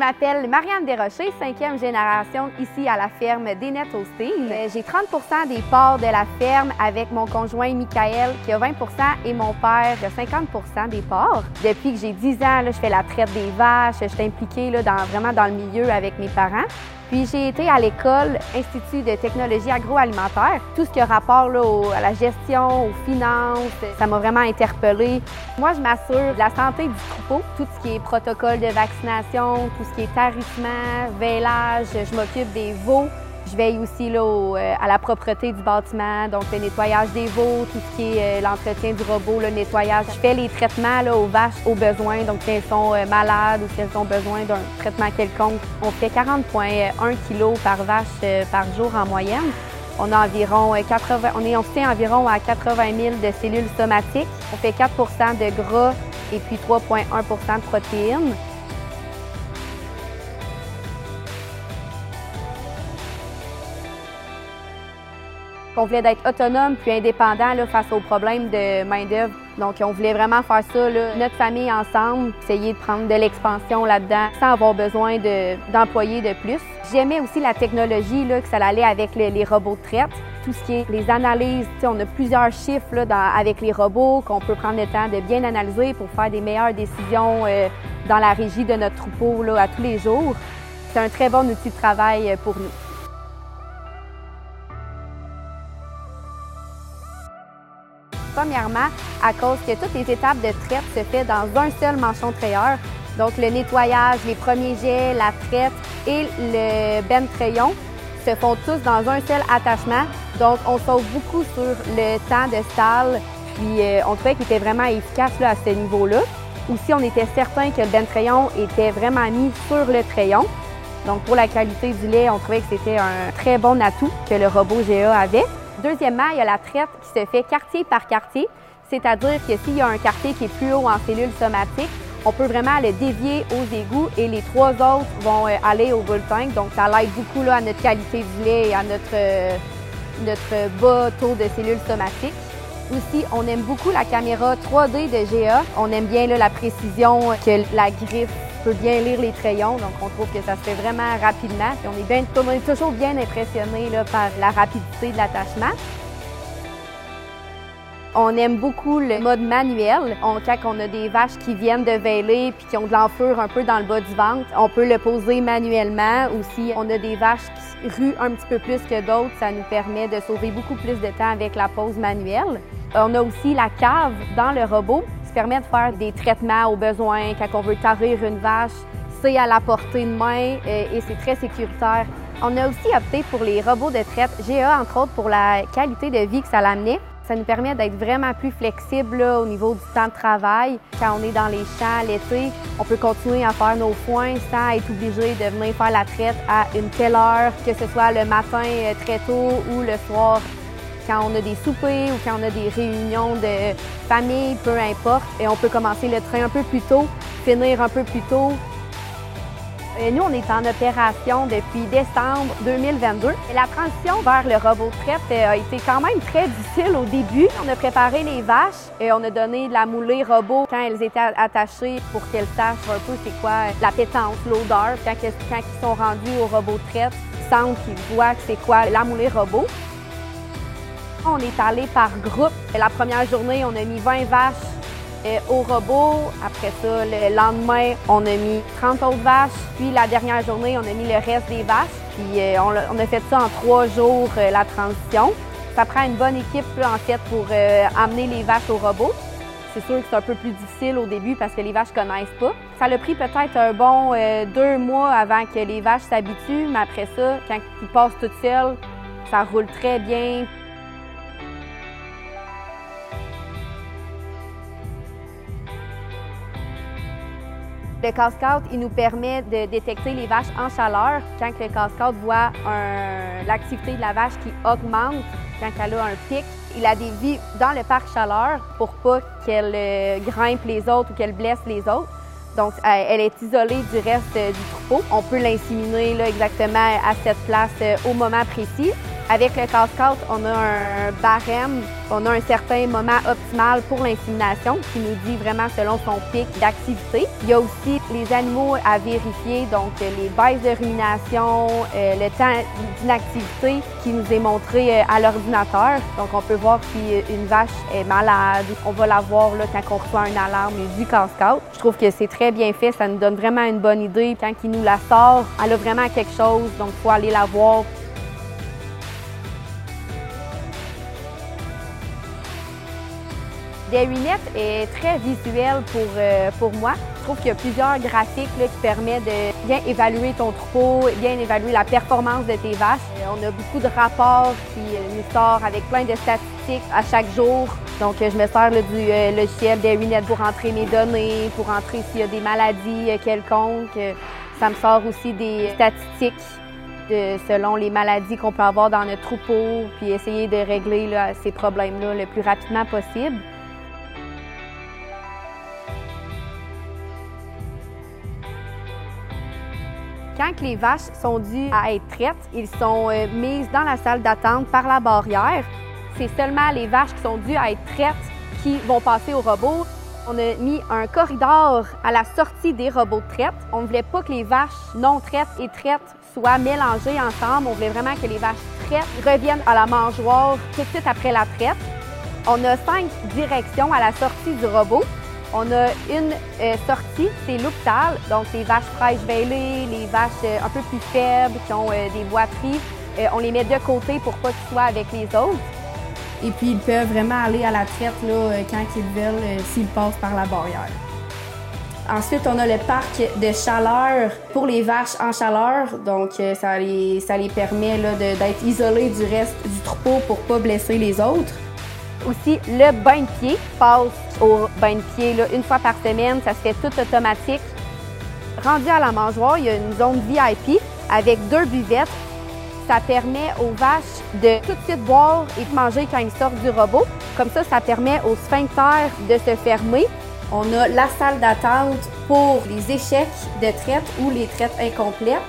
m'appelle Marianne Desrochers, 5e génération ici à la ferme Desnettes-Holstein. J'ai 30 des parts de la ferme avec mon conjoint Michael qui a 20 et mon père qui a 50 des parts. Depuis que j'ai 10 ans, là, je fais la traite des vaches, je suis impliquée là, vraiment dans le milieu avec mes parents. Puis j'ai été à l'école Institut de technologie agroalimentaire. Tout ce qui a rapport là, à la gestion, aux finances, ça m'a vraiment interpellée. Moi, je m'assure de la santé du troupeau, tout ce qui est protocole de vaccination, tout ce qui est tarissement, vêlage, je m'occupe des veaux. Je veille aussi là, à la propreté du bâtiment, donc le nettoyage des veaux, tout ce qui est l'entretien du robot, le nettoyage. Je fais les traitements là, aux vaches au besoin, donc si elles sont malades ou si elles ont besoin d'un traitement quelconque. On fait 40,1 kg par vache par jour en moyenne. On a environ on tient environ à 80 000 de cellules somatiques. On fait 4 de gras et puis 3,1 de protéines. On voulait d'être autonome puis indépendant là, face aux problèmes de main-d'œuvre. Donc, on voulait vraiment faire ça, là, notre famille ensemble, essayer de prendre de l'expansion là-dedans sans avoir besoin d'employés de plus. J'aimais aussi la technologie, là, que ça allait avec les robots de traite. Tout ce qui est les analyses, on a plusieurs chiffres là, avec les robots qu'on peut prendre le temps de bien analyser pour faire des meilleures décisions dans la régie de notre troupeau là, à tous les jours. C'est un très bon outil de travail pour nous. Premièrement, à cause que toutes les étapes de traite se font dans un seul manchon trayeur. Donc, le nettoyage, les premiers jets, la traite et le bentrayon se font tous dans un seul attachement. Donc, on sauve beaucoup sur le temps de stalle. Puis, on trouvait qu'il était vraiment efficace là, à ce niveau-là. Aussi, on était certain que le bentrayon était vraiment mis sur le trayon. Donc, pour la qualité du lait, on trouvait que c'était un très bon atout que le robot GA avait. Deuxièmement, il y a la traite qui se fait quartier par quartier, c'est-à-dire que s'il y a un quartier qui est plus haut en cellules somatiques, on peut vraiment le dévier aux égouts et les 3 autres vont aller au bull tank. Donc, ça l'aide beaucoup là, à notre qualité du lait et à notre bas taux de cellules somatiques. Aussi, on aime beaucoup la caméra 3D de GA. On aime bien là, la précision que la griffe peut bien lire les crayons, donc on trouve que ça se fait vraiment rapidement. Puis on est toujours bien impressionné là, par la rapidité de l'attachement. On aime beaucoup le mode manuel. Quand on a des vaches qui viennent de vêler puis qui ont de l'enfure un peu dans le bas du ventre, on peut le poser manuellement. Aussi, on a des vaches qui ruent un petit peu plus que d'autres. Ça nous permet de sauver beaucoup plus de temps avec la pose manuelle. On a aussi la cave dans le robot qui permet de faire des traitements au besoin. Quand on veut tarir une vache, c'est à la portée de main et c'est très sécuritaire. On a aussi opté pour les robots de traite GA, entre autres, pour la qualité de vie que ça l'amenait. Ça nous permet d'être vraiment plus flexible là, au niveau du temps de travail. Quand on est dans les champs l'été, on peut continuer à faire nos foins sans être obligé de venir faire la traite à une telle heure, que ce soit le matin très tôt ou le soir. Quand on a des soupers ou quand on a des réunions de famille, peu importe, et on peut commencer le train un peu plus tôt, finir un peu plus tôt. Nous, on est en opération depuis décembre 2022. Et la transition vers le robot de traite a été quand même très difficile au début. On a préparé les vaches et on a donné de la moulée robot quand elles étaient attachées pour qu'elles sachent un peu c'est quoi l'appétence, l'odeur. Quand ils sont rendus au robot de traite, ils sentent, ils voient que c'est quoi la moulée robot. On est allé par groupe. La première journée, on a mis 20 vaches au robot. Après ça, le lendemain, on a mis 30 autres vaches. Puis la dernière journée, on a mis le reste des vaches. Puis on a fait ça en 3 jours, la transition. Ça prend une bonne équipe en fait pour amener les vaches au robot. C'est sûr que c'est un peu plus difficile au début parce que les vaches ne connaissent pas. Ça a pris peut-être un bon 2 mois avant que les vaches s'habituent. Mais après ça, quand ils passent toutes seules, ça roule très bien. Le cascade, il nous permet de détecter les vaches en chaleur. Quand le cascade voit l'activité de la vache qui augmente, quand elle a un pic, il la dévie dans le parc chaleur pour pas qu'elle grimpe les autres ou qu'elle blesse les autres. Donc, elle est isolée du reste du troupeau. On peut l'inséminer exactement à cette place au moment précis. Avec le casse-croûte, on a un barème, on a un certain moment optimal pour l'insémination qui nous dit vraiment selon son pic d'activité. Il y a aussi les animaux à vérifier, donc les baisses de rumination, le temps d'inactivité qui nous est montré à l'ordinateur. Donc on peut voir si une vache est malade. On va la voir là, quand on reçoit une alarme du casse-croûte. Je trouve que c'est très bien fait, ça nous donne vraiment une bonne idée. Quand il nous la sort, elle a vraiment quelque chose, donc il faut aller la voir. DairyNet est très visuel pour moi. Je trouve qu'il y a plusieurs graphiques là, qui permettent de bien évaluer ton troupeau, bien évaluer la performance de tes vaches. On a beaucoup de rapports qui nous sortent avec plein de statistiques à chaque jour. Donc, je me sers là, du logiciel DairyNet pour entrer mes données, pour entrer s'il y a des maladies quelconques. Ça me sort aussi des statistiques selon les maladies qu'on peut avoir dans notre troupeau, puis essayer de régler là, ces problèmes-là le plus rapidement possible. Quand les vaches sont dues à être traites, ils sont mises dans la salle d'attente par la barrière. C'est seulement les vaches qui sont dues à être traites qui vont passer au robot. On a mis un corridor à la sortie des robots de traite. On ne voulait pas que les vaches non traites et traites soient mélangées ensemble. On voulait vraiment que les vaches traites reviennent à la mangeoire tout de suite après la traite. On a 5 directions à la sortie du robot. On a une sortie, c'est l'hôpital, donc les vaches fraîches vêlées, les vaches un peu plus faibles qui ont des boiteries. On les met de côté pour pas qu'ils soient avec les autres. Et puis, ils peuvent vraiment aller à la traite là, quand ils veulent, s'ils passent par la barrière. Ensuite, on a le parc de chaleur pour les vaches en chaleur. Donc, ça les permet d'être isolées du reste du troupeau pour pas blesser les autres. Aussi, le bain de pied passe au bain de pied là, une fois par semaine. Ça se fait tout automatique. Rendu à la mangeoire, il y a une zone VIP avec 2 buvettes. Ça permet aux vaches de tout de suite boire et de manger quand ils sortent du robot. Comme ça permet au sphincter de se fermer. On a la salle d'attente pour les échecs de traite ou les traites incomplètes.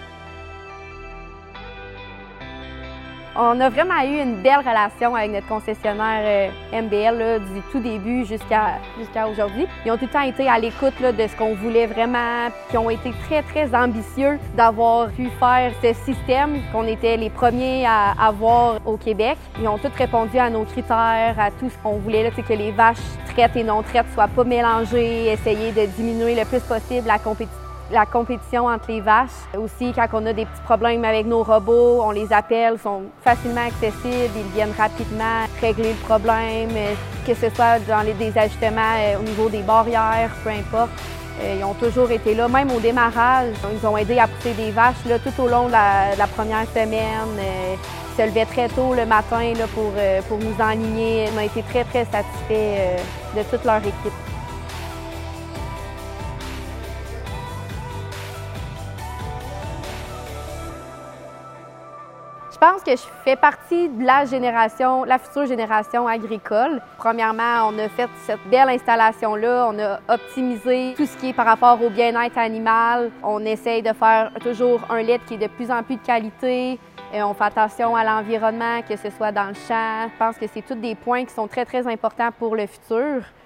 On a vraiment eu une belle relation avec notre concessionnaire MBL là, du tout début jusqu'à aujourd'hui. Ils ont tout le temps été à l'écoute là, de ce qu'on voulait vraiment, puis ont été très, très ambitieux d'avoir pu faire ce système qu'on était les premiers à avoir au Québec. Ils ont tous répondu à nos critères, à tout ce qu'on voulait, là, que les vaches traites et non traites soient pas mélangées, essayer de diminuer le plus possible la compétition entre les vaches. Aussi, quand on a des petits problèmes avec nos robots, on les appelle, ils sont facilement accessibles, ils viennent rapidement régler le problème, que ce soit dans des ajustements au niveau des barrières, peu importe. Ils ont toujours été là, même au démarrage. Ils nous ont aidé à pousser des vaches là, tout au long de la première semaine. Ils se levaient très tôt le matin là, pour nous enligner. On a été très, très satisfaits de toute leur équipe. Je pense que je fais partie de la future génération agricole. Premièrement, on a fait cette belle installation-là, on a optimisé tout ce qui est par rapport au bien-être animal. On essaye de faire toujours un lait qui est de plus en plus de qualité. On fait attention à l'environnement, que ce soit dans le champ. Je pense que c'est tous des points qui sont très, très importants pour le futur.